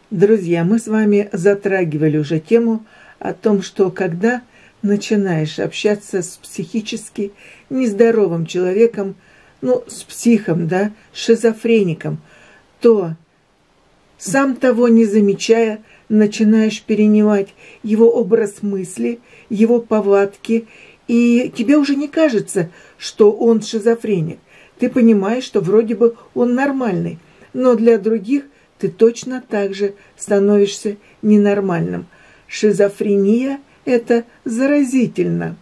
Друзья, мы с вами затрагивали уже тему о том, что когда начинаешь общаться с психически нездоровым человеком, с психом, да, шизофреником, то, сам того не замечая, начинаешь перенимать его образ мысли, его повадки, и тебе уже не кажется, что он шизофреник. Ты понимаешь, что вроде бы он нормальный, но для других ты точно так же становишься ненормальным. Шизофрения – это заразительно.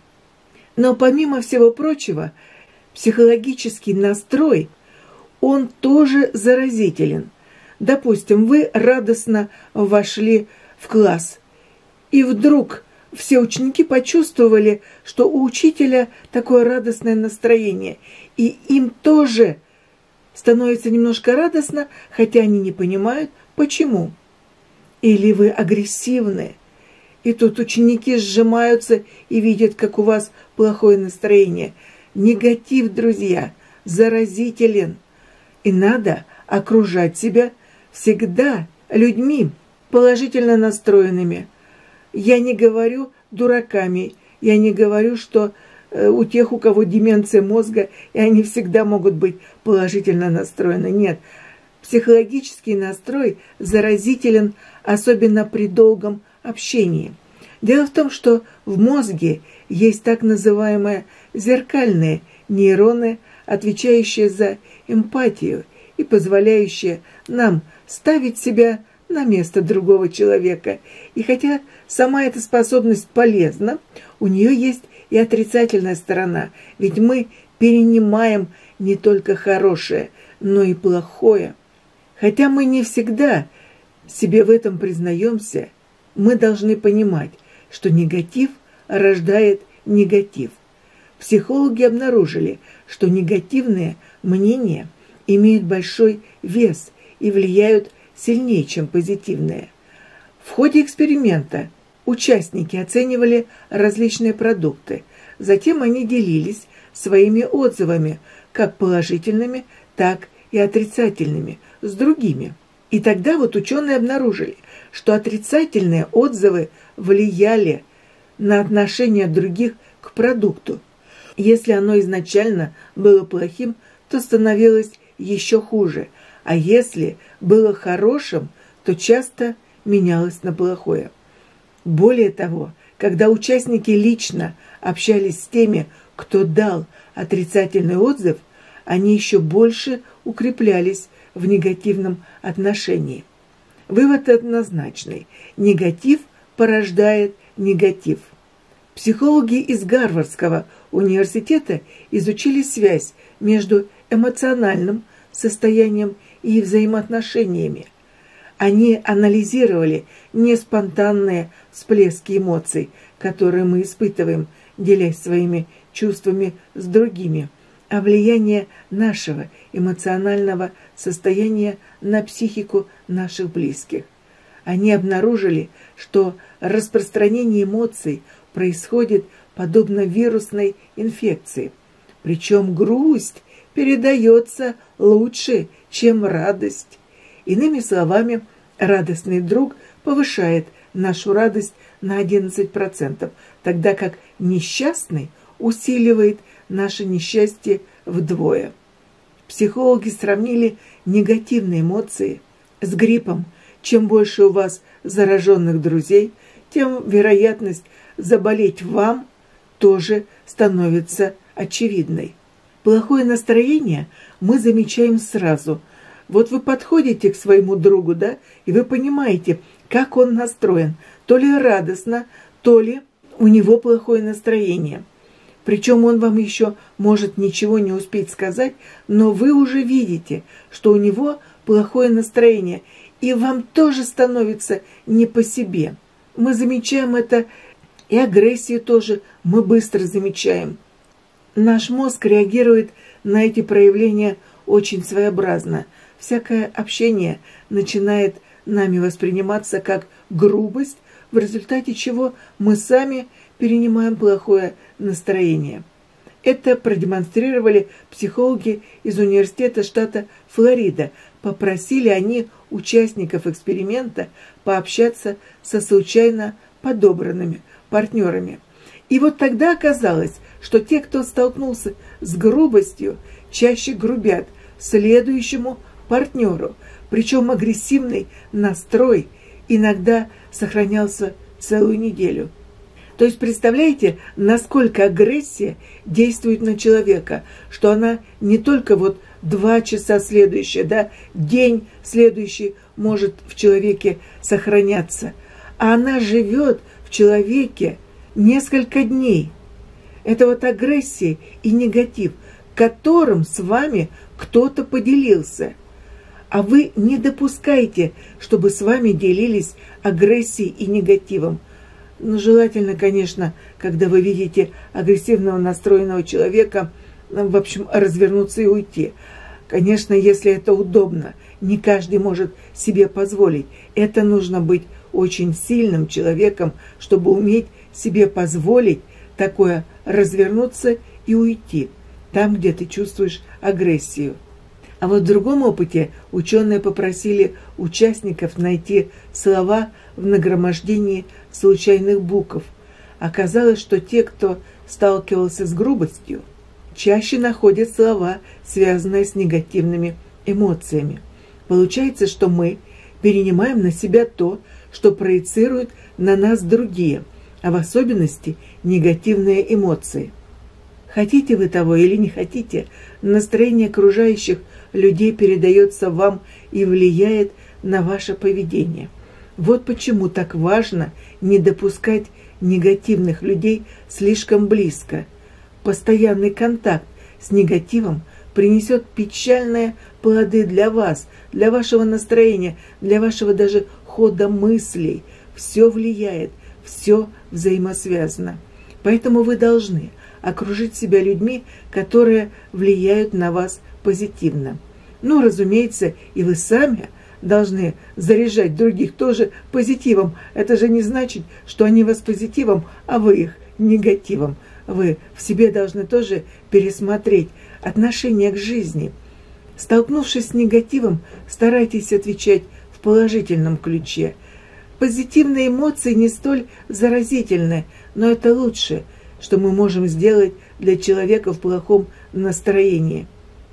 Но помимо всего прочего, психологический настрой, он тоже заразителен. Допустим, вы радостно вошли в класс, и вдруг все ученики почувствовали, что у учителя такое радостное настроение, и им тоже становится немножко радостно, хотя они не понимают, почему. Или вы агрессивны, и тут ученики сжимаются и видят, как у вас плохое настроение. Негатив, друзья, заразителен. И надо окружать себя всегда людьми положительно настроенными. Я не говорю дураками, я не говорю, что у тех, у кого деменция мозга, и они всегда могут быть положительно настроены. Нет, психологический настрой заразителен, особенно при долгом общении. Дело в том, что в мозге есть так называемые зеркальные нейроны, отвечающие за эмпатию и позволяющие нам ставить себя на место другого человека. И хотя сама эта способность полезна, у нее есть и отрицательная сторона, ведь мы перенимаем не только хорошее, но и плохое. Хотя мы не всегда себе в этом признаемся, мы должны понимать, что негатив рождает негатив. Психологи обнаружили, что негативные мнения имеют большой вес и влияют сильнее, чем позитивные. В ходе эксперимента участники оценивали различные продукты. Затем они делились своими отзывами, как положительными, так и отрицательными, с другими. И тогда ученые обнаружили, что отрицательные отзывы влияли на отношение других к продукту. Если оно изначально было плохим, то становилось еще хуже, а если было хорошим, то часто менялось на плохое. Более того, когда участники лично общались с теми, кто дал отрицательный отзыв, они еще больше укреплялись в негативном отношении. Вывод однозначный. Негатив порождает негатив. Психологи из Гарвардского университета изучили связь между эмоциональным состоянием и взаимоотношениями. Они анализировали неспонтанные всплески эмоций, которые мы испытываем, делясь своими чувствами с другими, а влияние нашего эмоционального состояния на психику наших близких. Они обнаружили, что распространение эмоций происходит подобно вирусной инфекции. Причем грусть передается лучше, чем радость. Иными словами, радостный друг повышает нашу радость на 11%, тогда как несчастный усиливает наше несчастье вдвое. Психологи сравнили негативные эмоции с гриппом. Чем больше у вас зараженных друзей, тем вероятность заболеть вам тоже становится очевидной. Плохое настроение мы замечаем сразу. Вы подходите к своему другу, и вы понимаете, как он настроен. То ли радостно, то ли у него плохое настроение. Причем он вам еще может ничего не успеть сказать, но вы уже видите, что у него плохое настроение, и вам тоже становится не по себе. Мы замечаем это, и агрессию тоже мы быстро замечаем. Наш мозг реагирует на эти проявления очень своеобразно. Всякое общение начинает нами восприниматься как грубость, в результате чего мы сами перенимаем плохое настроение. Это продемонстрировали психологи из университета штата Флорида. Попросили они участников эксперимента пообщаться со случайно подобранными партнерами. И вот тогда оказалось, что те, кто столкнулся с грубостью, чаще грубят следующему партнеру. Причем агрессивный настрой иногда сохранялся целую неделю. То есть представляете, насколько агрессия действует на человека, что она не только вот 2 часа следующие, да, день следующий может в человеке сохраняться, а она живет в человеке несколько дней. Это вот агрессия и негатив, которым с вами кто-то поделился. А вы не допускаете, чтобы с вами делились агрессией и негативом. Но желательно, конечно, когда вы видите агрессивного настроенного человека, в общем, развернуться и уйти. Конечно, если это удобно, не каждый может себе позволить. Это нужно быть очень сильным человеком, чтобы уметь себе позволить такое развернуться и уйти, там, где ты чувствуешь агрессию. А вот в другом опыте ученые попросили участников найти слова в нагромождении случайных букв. Оказалось, что те, кто сталкивался с грубостью, чаще находят слова, связанные с негативными эмоциями. Получается, что мы перенимаем на себя то, что проецируют на нас другие, а в особенности негативные эмоции. Хотите вы того или не хотите, настроение окружающих людей передается вам и влияет на ваше поведение. Вот почему так важно не допускать негативных людей слишком близко. Постоянный контакт с негативом принесет печальные плоды для вас, для вашего настроения, для вашего даже хода мыслей. Все влияет, все взаимосвязано. Поэтому вы должны окружить себя людьми, которые влияют на вас позитивно. Ну, разумеется, и вы сами должны заряжать других тоже позитивом. Это же не значит, что они вас позитивом, а вы их негативом. Вы в себе должны тоже пересмотреть отношение к жизни. Столкнувшись с негативом, старайтесь отвечать в положительном ключе. Позитивные эмоции не столь заразительны, но это лучшее, что мы можем сделать для человека в плохом настроении.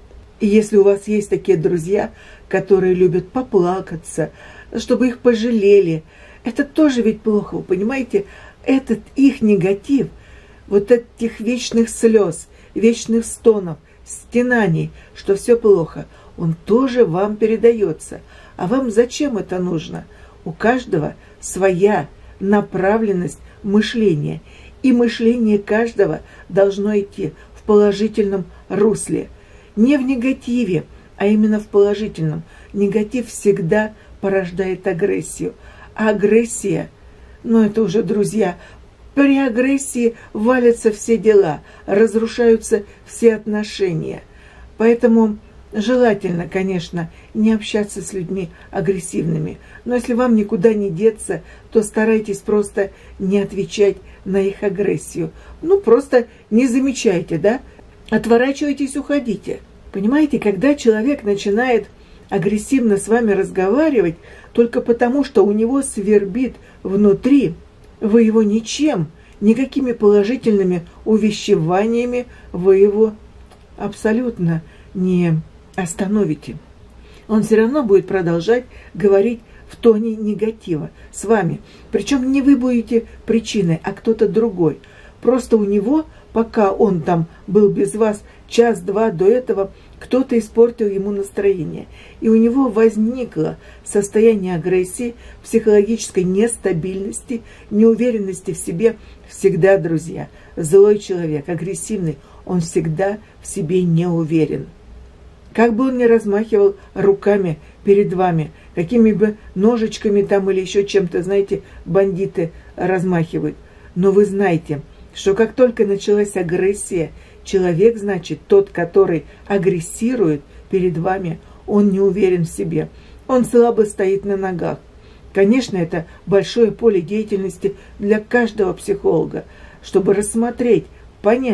И если у вас есть такие друзья, которые любят поплакаться, чтобы их пожалели, это тоже ведь плохо, вы понимаете? Этот их негатив, вот этих вечных слез, вечных стонов, стенаний, что все плохо, он тоже вам передается. А вам зачем это нужно? У каждого своя направленность мышления. И мышление каждого должно идти в положительном русле. Не в негативе, а именно в положительном. Негатив всегда порождает агрессию. А агрессия, это уже, друзья, при агрессии валятся все дела, разрушаются все отношения. Поэтому желательно, конечно, не общаться с людьми агрессивными. Но если вам никуда не деться, то старайтесь просто не отвечать на их агрессию. Просто не замечайте, да? Отворачивайтесь, уходите. Понимаете, когда человек начинает агрессивно с вами разговаривать только потому, что у него свербит внутри, вы его ничем, никакими положительными увещеваниями вы его абсолютно не остановите. Он все равно будет продолжать говорить в тоне негатива с вами. Причем не вы будете причиной, а кто-то другой. Просто у него, пока он там был без вас час-два до этого, кто-то испортил ему настроение. И у него возникло состояние агрессии, психологической нестабильности, неуверенности в себе. Всегда, друзья, злой человек, агрессивный, он всегда в себе не уверен. Как бы он ни размахивал руками перед вами, какими бы ножичками там или еще чем-то, знаете, бандиты размахивают. Но вы знаете, что как только началась агрессия, человек, значит, тот, который агрессирует перед вами, он не уверен в себе, он слабо стоит на ногах. Конечно, это большое поле деятельности для каждого психолога, чтобы рассмотреть, понять,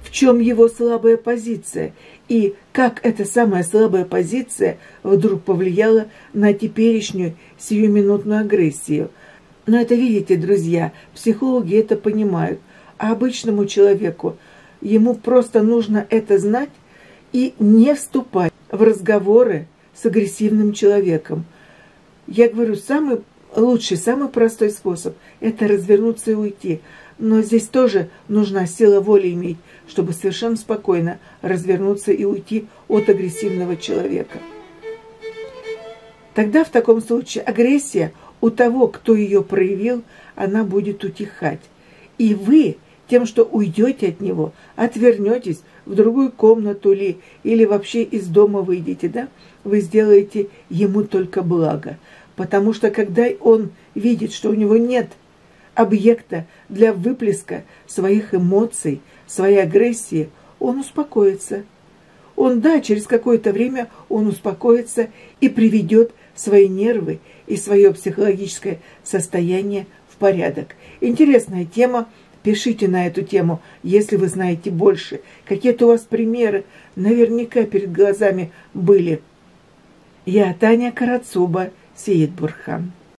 в чем его слабая позиция и как эта самая слабая позиция вдруг повлияла на теперешнюю сиюминутную агрессию. Но это, видите, друзья, психологи это понимают, а обычному человеку ему просто нужно это знать и не вступать в разговоры с агрессивным человеком. Я говорю, самый лучший, самый простой способ – это развернуться и уйти. Но здесь тоже нужна сила воли иметь, чтобы совершенно спокойно развернуться и уйти от агрессивного человека. Тогда в таком случае агрессия у того, кто ее проявил, она будет утихать. И вы тем, что уйдете от него, отвернетесь в другую комнату или вообще из дома выйдете, да, вы сделаете ему только благо. Потому что когда он видит, что у него нет объекта для выплеска своих эмоций, своей агрессии, он успокоится. Через какое-то время он успокоится и приведет свои нервы и свое психологическое состояние в порядок. Интересная тема. Пишите на эту тему, если вы знаете больше. Какие-то у вас примеры наверняка перед глазами были. Я Таня Карацуба, Сеид Бурхан.